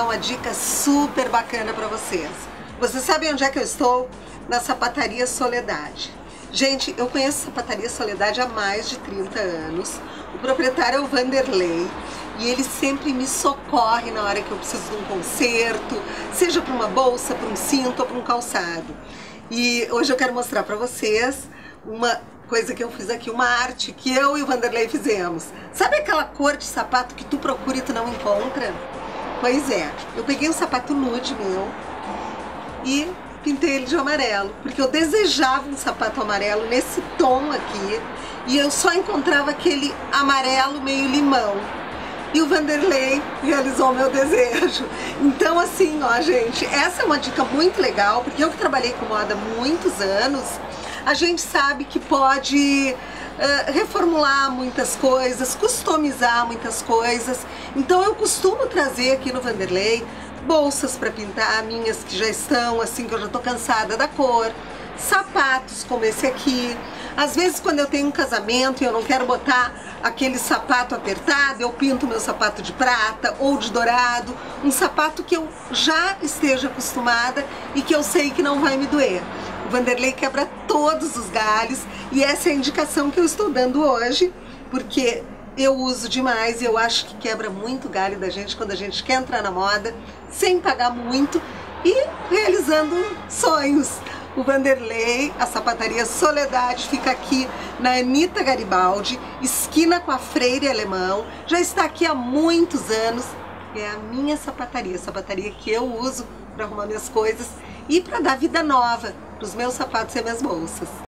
uma dica super bacana para vocês. Vocês sabem onde é que eu estou? Na Sapataria Soledade. Gente, eu conheço a Sapataria Soledade há mais de 30 anos. O proprietário é o Vanderlei e ele sempre me socorre na hora que eu preciso de um conserto, seja para uma bolsa, para um cinto ou para um calçado. E hoje eu quero mostrar para vocês uma coisa que eu fiz aqui, uma arte que eu e o Vanderlei fizemos. Sabe aquela cor de sapato que tu procura e tu não encontra? Pois é, eu peguei um sapato nude meu e pintei ele de amarelo, porque eu desejava um sapato amarelo nesse tom aqui e eu só encontrava aquele amarelo meio limão. E o Vanderlei realizou o meu desejo. Então assim, ó gente, essa é uma dica muito legal, porque eu que trabalhei com moda há muitos anos, a gente sabe que pode reformular muitas coisas, customizar muitas coisas. Então eu costumo trazer aqui no Vanderlei bolsas para pintar, minhas que já estão assim, que eu já tô cansada da cor, sapatos como esse aqui. Às vezes quando eu tenho um casamento e eu não quero botar aquele sapato apertado, eu pinto meu sapato de prata ou de dourado, um sapato que eu já esteja acostumada e que eu sei que não vai me doer. O Vanderlei quebra todos os galhos e essa é a indicação que eu estou dando hoje, porque eu uso demais e eu acho que quebra muito galho da gente quando a gente quer entrar na moda sem pagar muito e realizando sonhos. O Vanderlei, a Sapataria Soledade, fica aqui na Anita Garibaldi, esquina com a Freire Alemão. Já está aqui há muitos anos. É a minha sapataria, a sapataria que eu uso para arrumar minhas coisas e para dar vida nova para os meus sapatos e minhas bolsas.